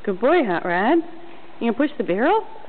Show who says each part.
Speaker 1: Good boy, Hot Rod. You gonna push the barrel?